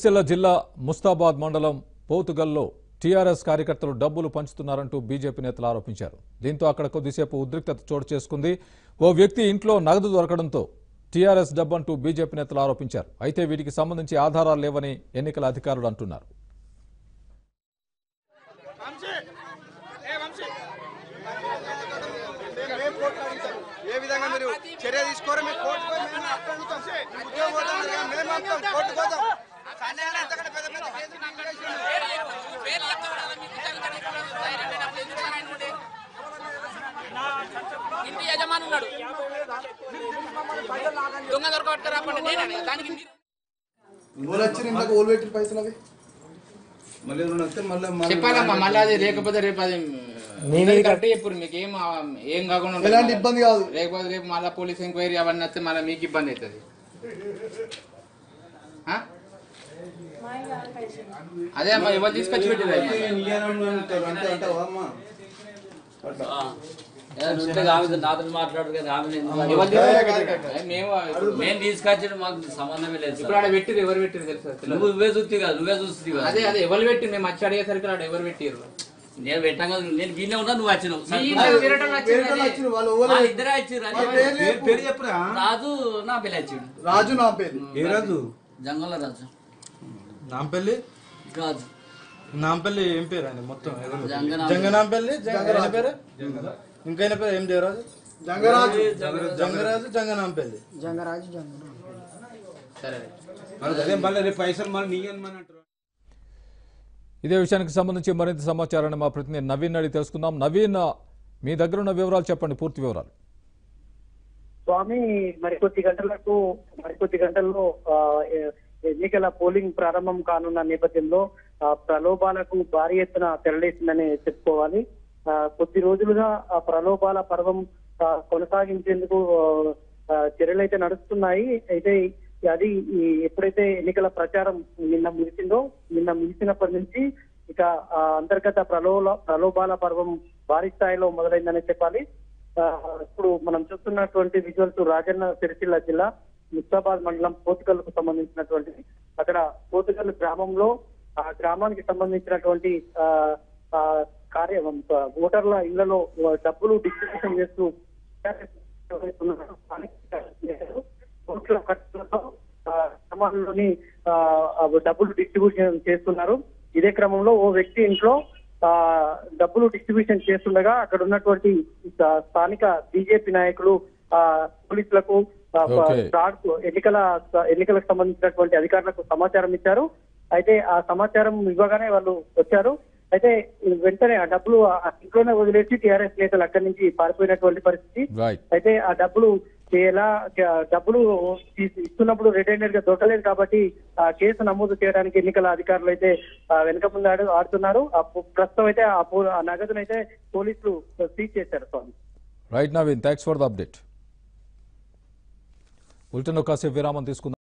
సిరిసిల్ల జిల్లా ముస్తాబాద్ మండలం పోతుగల్లో టీఆర్ఎస్ కార్యకర్తలు డబ్బులు పంచుతున్నారంటూ బీజేపీ నేతలు ఆరోపించారు. దీంతో అక్కడ కొద్దిసేపు ఉద్రిక్తత చోటు చేసుకుంది. ఓ వ్యక్తి ఇంట్లో నగదు దొరకడంతో టీఆర్ఎస్ డబ్బంటూ బీజేపీ నేతలు ఆరోపించారు. అయితే వీటికి సంబంధించి ఆధారాలు లేవని ఎన్నికల అధికారులు అంటున్నారు. ఇంటి యజమాని ఉన్నాడు దొంగ దొరకబట్టుకురాపండి నేనే దానికి చెప్పాలమ్మా. మళ్ళీ అది లేకపోతే రేపు అది కరెక్ట్ చెప్పారు. మీకు ఏం కాకుండా ఇబ్బంది కాదు. లేకపోతే రేపు మళ్ళీ పోలీస్ ఎంక్వైరీ అవన్నీ వస్తే మళ్ళీ మీకు ఇబ్బంది అవుతుంది. అదే అమ్మా ఎవరు తీసుకొచ్చి పెట్టారు మేము తీసుకొచ్చిన మాకు సంబంధమే లేదు. ఇప్పుడు ఆడ పెట్టిరు ఎవరు పెట్టిరు తెలుసా? నువ్వే చూస్తే కాదు, నువ్వే చూస్తుంది కాదు. అదే అదే ఎవరు పెట్టి మేము వచ్చి అడిగేసరికి ఆడ ఎవరు పెట్టిరు? నేను పెట్టంగా నేను వీళ్ళే ఉన్నా, నువ్వు వచ్చినావు. ఇద్దరే వచ్చారు. రాజు నా పెళ్లి వచ్చాడు. రాజు నా పేరు ఏ రాజు? జంగంలో రాజు. నాంపల్లి రాజు నాంపల్లి ఏం పేరు ఆయన మొత్తం? జంగనాంపల్లి. పేరు ఇంకైనా పేరు ఏం దేవరాజు? జంగరాజు జంగనాంపల్లి. సరే అదే మళ్ళీ రేపు పైసలు మళ్ళీ నీయని అంటారు. ఇదే విషయానికి సంబంధించి మరింత సమాచారాన్ని మా ప్రతినిధి నవీన్ అడిగి తెలుసుకుందాం. నవీన్, మీ దగ్గర ఉన్న వివరాలు చెప్పండి, పూర్తి వివరాలు. స్వామి, మరికొద్ది గంటల్లో ఎన్నికల పోలింగ్ ప్రారంభం కానున్న నేపథ్యంలో ప్రలోభాలకు భారీ ఎత్తున తెరలేసిందని చెప్పుకోవాలి. కొద్ది రోజులుగా ఆ ప్రలోభాల పర్వం కొనసాగించేందుకు చర్యలు అయితే నడుస్తున్నాయి. అయితే అది ఎప్పుడైతే ఎన్నికల ప్రచారం నిన్న ముగిసినప్పటి నుంచి ఇక అంతర్గత ప్రలోభాల పర్వం భారీ స్థాయిలో మొదలైందనే చెప్పాలి. ఇప్పుడు మనం చూస్తున్నటువంటి విజువల్స్ రాజన్న సిరిసిల్ల జిల్లా ముస్తాబాద్ మండలం పోతుగల్లుకు సంబంధించినటువంటిది. అక్కడ పోతుగల్లు గ్రామంలో ఆ గ్రామానికి సంబంధించినటువంటి ఓటర్ల ఇళ్లలో డబ్బులు డిస్ట్రిబ్యూషన్ చేస్తూ గ్రామాల్లోని డబ్బులు డిస్ట్రిబ్యూషన్ చేస్తున్నారు. ఇదే క్రమంలో ఓ వ్యక్తి ఇంట్లో డబ్బులు డిస్ట్రిబ్యూషన్ చేస్తుండగా అక్కడ ఉన్నటువంటి స్థానిక బీజేపీ నాయకులు పోలీసులకు ఎన్నికలకు సంబంధించినటువంటి అధికారులకు సమాచారం ఇచ్చారు. అయితే ఆ సమాచారం ఇవ్వగానే వాళ్ళు వచ్చారు. అయితే వెంటనే ఆ డబ్బులు ఇంట్లోనే వదిలేసి టీఆర్ఎస్ నేతలు అక్కడి నుంచి పారిపోయినటువంటి పరిస్థితి. అయితే ఆ డబ్బులు ఇస్తున్నప్పుడు రెడ్ హ్యాండెడ్ గా దొరకలేదు కాబట్టి ఆ కేసు నమోదు చేయడానికి ఎన్నికల అధికారులు అయితే వెనుక ముందు ఆడుతున్నారు. ప్రస్తుతం అయితే ఆ నగదునైతే పోలీసులు సీజ్ చేశారు. Swami, right Naveen, thanks for the update. Bulletin కాసేపు విరామం తీసుకుందాం.